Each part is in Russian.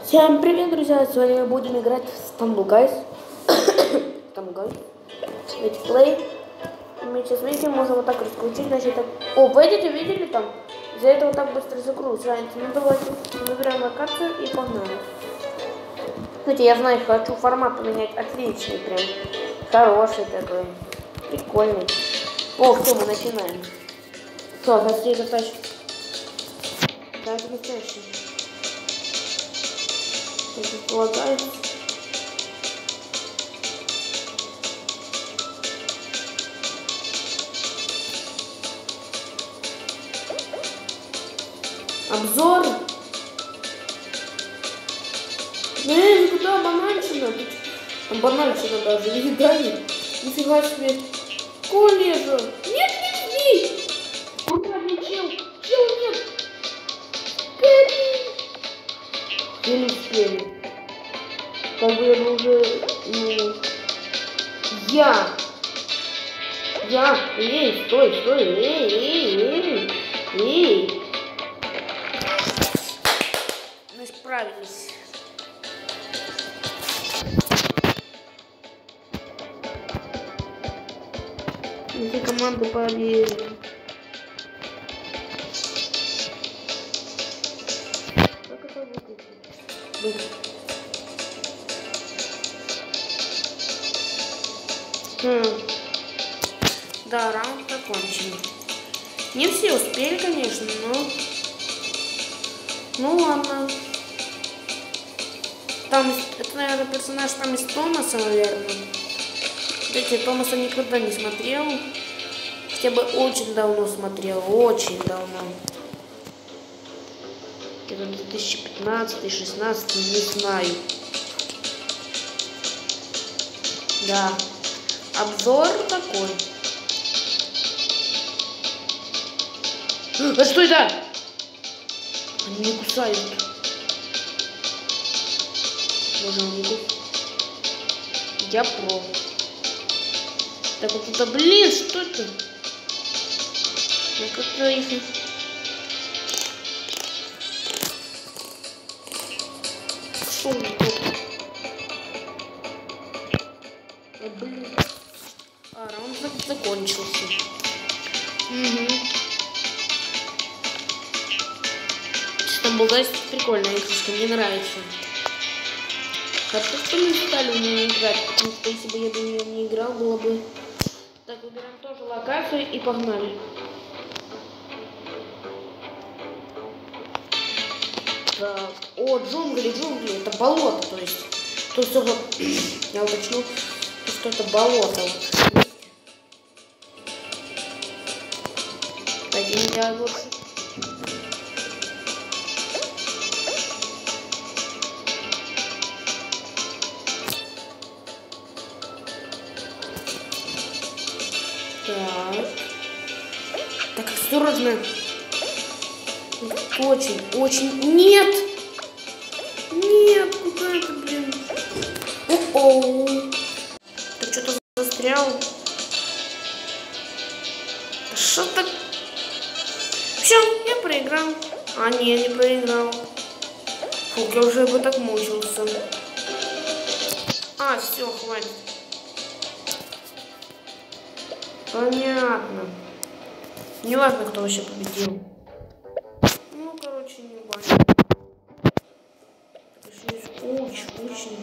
Всем привет, друзья! Сегодня мы будем играть в Stumble Guys. Летсплей. Мы сейчас видим, можно вот так раскрутить, значит так. О, вы видели там? Из-за этого так быстро закручивается. Ну давайте выбираем локацию и погнали. Кстати, я знаю, хочу формат поменять отличный, прям хороший такой, прикольный. О, все, мы начинаем. Все, гостей затащим. Да, это настоящий. Полагается. Обзор. Куда бананчина? Там бананчина даже не видали. Нифига себе. Коллежа. Нет, не бей. Куда не чел? Чел нет. Скорей. Не успели. Как бы я уже... Эй, стой, эй. Мы справились. Эти команды поверили. Как это выглядит? Да, раунд закончен. Не все успели, конечно, но... Ну ладно. Там, это, наверное, персонаж там из Томаса, наверное. Кстати, Томаса никогда не смотрел. Хотя бы очень давно смотрел, очень давно. Где-то 2015-16, не знаю. Да. Обзор такой. А что это? Они не кусают. Боже, они кусают. Я про. Так вот это, блин, что это? Ну как-то их... Шум. Блин. Раунд закончился. Угу. Stumble Guys прикольная игрушка, мне нравится. Хорошо, что мы стали в нее играть, потому что если бы я в нее не играл, было бы... Так, выбираем тоже локацию и погнали. Так. О, джунгли, это болото, то есть. Тут все... Я уточню, что это болото. Вот. Один я лучше. Так, осторожно. Очень. Нет! Нет, куда это, блин? О-оу. Ты что-то застрял? Что так? Все, я проиграл. А, не, не проиграл. Фух, я уже бы так мучился. А, все, хватит. Понятно. Не важно, кто вообще победил. Ну, короче, не важно. Очень.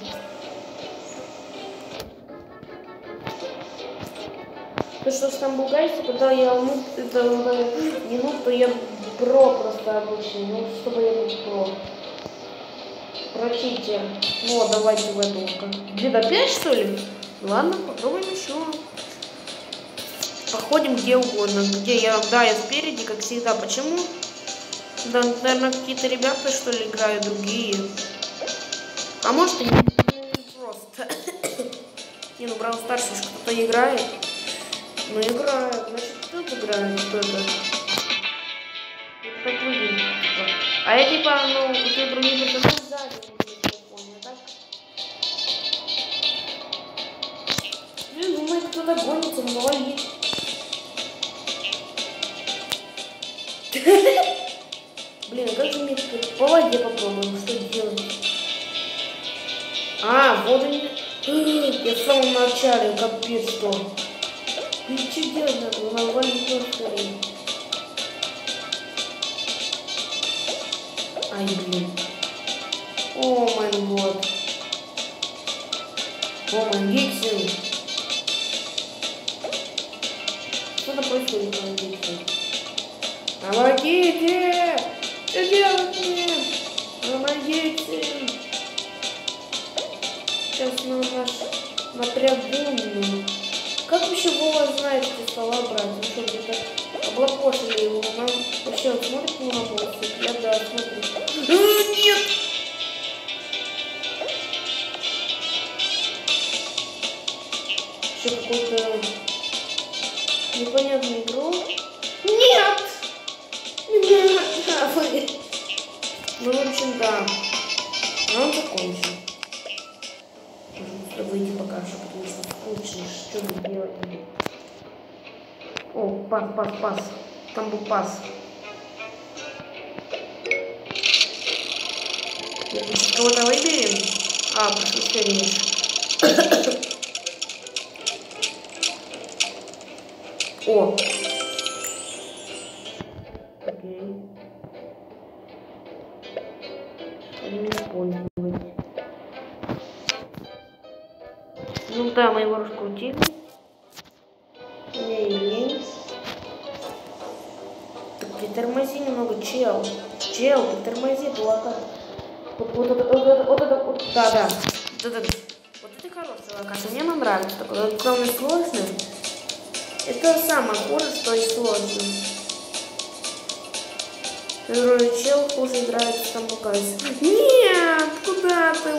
То, что в Stumble Guys, когда я это не нуб, то я про просто обычный. Ну, чтобы я был про. Прочите. Вот, давайте в эту. Где-то 5, что ли? Ладно, попробуем еще. Походим где угодно. Где я? Да, я спереди, как всегда. Почему? Да, наверное, какие-то ребята, что ли, играют, другие. А может и не просто. Не, ну Brawl Stars кто-то играет. Ну играет, значит кто-то играет, кто-то. Это так выглядит, типа. А я типа, ну, у тебя другие персонажи сзади на телефоне, а так? Блин, думаю, кто-то гонится, но ловит. Блин, как же мне по воде попробуем, что делать? А, вот они. Я в самом начале, капец что. И что делать надо? Нормально просто. Ай, блин. О май год. О май гиксин. Что-то происходит на гиксин. Помогите! Что делать мне? Помогите! Сейчас напрягу. Как вообще Вова знает эти слова брать? Ну что, где-то облапошили его. Нам вообще он смотрит на волосы? Я да, смотрю. Нет! Что, какую-то непонятную игру? Нет! Нет! Ну, в общем, да. Нам закончим. Нужно выйти пока что, потому что скучно. Что мне делать? О, пас. Там был пас. Кого-то выберем? А, прошу скорее. О! Окей. Не использовать. Ну да, мы его раскрутили. Не лень. Так притормози немного, чел. Чел, притормози, дурака. Вот это. Да. Вот это хорошая локация. Мне она нравится. Только кроме сложной. Это самое хуже, что и сложно. Вроде чел хуже играет в саму кайс. Нет, куда ты?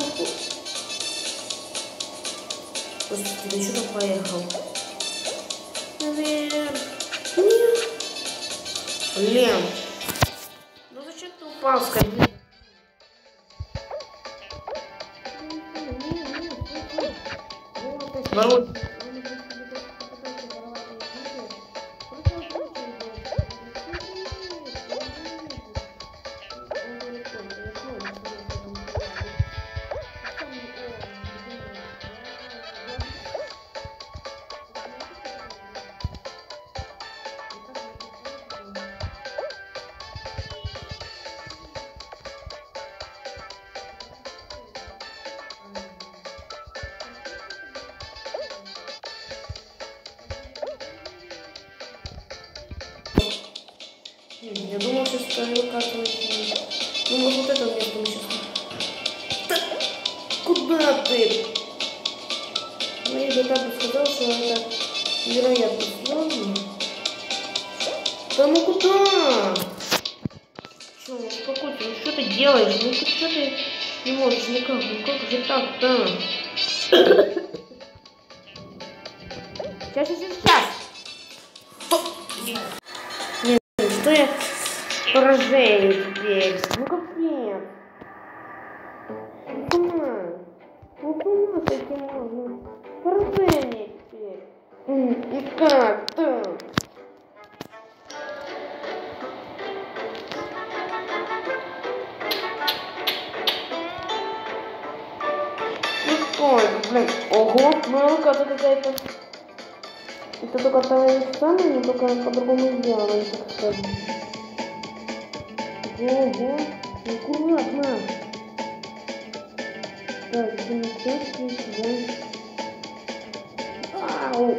Господи, ты что там поехал? Наверх. Нет. Блин. Ну зачем ты упал, скорее? Ворот. Я думал, что ставил как-нибудь. Ну, может, вот это место мы сейчас... Да, куда ты? Ну, я бы сказал, что это невероятно сложно. Да ну куда? Че, ну успокойся, ну что ты делаешь? Ну что ты не можешь никак? Ну как же так-то? Сейчас. Нет, что я поражение теперь? Ну капец. Ну с этим можно. Поражение теперь. И как-то? Ой, блин, ого, моя локация какая-то. Это только та же самая, но только по-другому сделано, так сказать. Ого, аккуратно. Так, замечательно, да. Ау.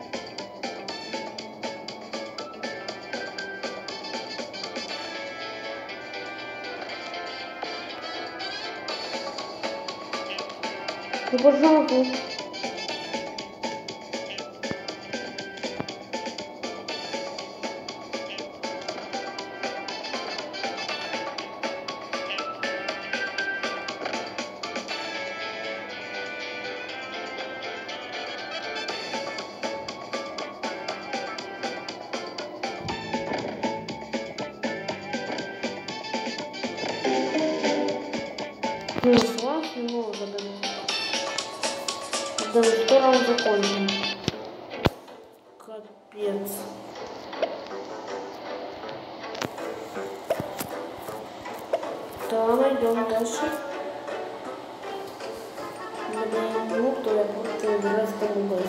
Ну, пожалуйста. Ну, классно, много задали. Да, что раз закончим. Капец. Да, идем дальше. Ну, кто я просто играю в тому гайс.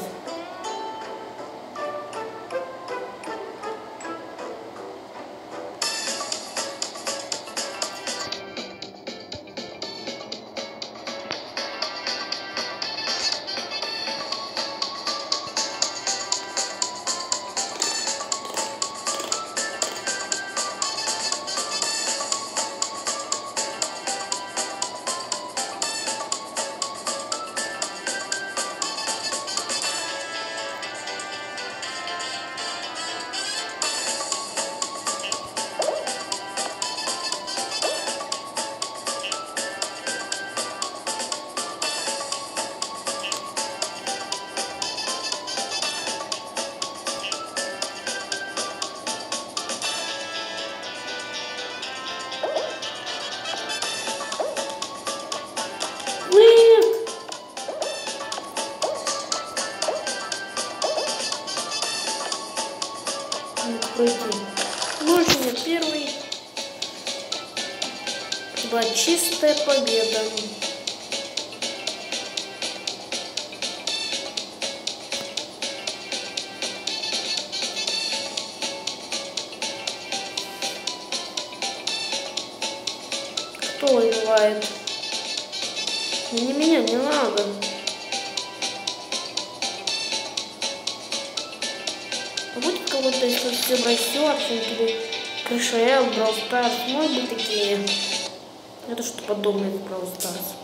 Пройти. Больше не первый. Была чистая победа. Кто воевает? Не меня, не надо. Будет кого-то из совсем растет, или Крэш Роял, Brawl Stars, может быть такие. Это что-то подобное в Brawl Stars.